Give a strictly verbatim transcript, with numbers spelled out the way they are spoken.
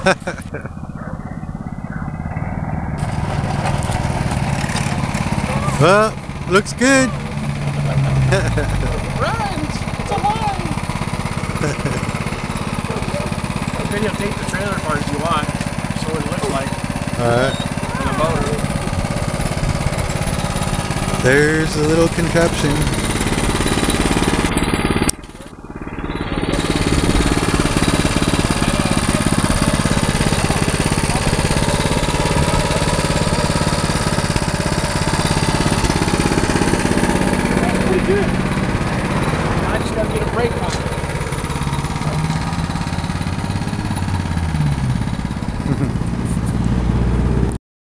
Well, looks good. Run! It's alive! I'll videotape the trailer part if you want. Show what it looks like. Alright. On the motor. There's a little contraption. Pretty good.